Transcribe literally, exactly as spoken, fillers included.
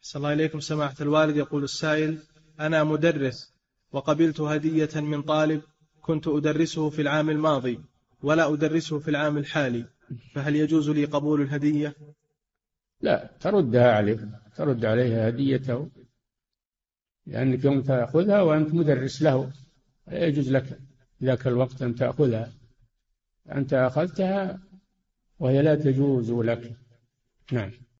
صلى الله عليكم سماحة الوالد. يقول السائل: أنا مدرس وقبلت هدية من طالب كنت أدرسه في العام الماضي ولا أدرسه في العام الحالي، فهل يجوز لي قبول الهدية؟ لا، تردها عليه، ترد عليه هديته، لأنك يوم تأخذها وأنت مدرس له لا يجوز لك ذاك الوقت أن تأخذها، أنت أخذتها وهي لا تجوز لك. نعم.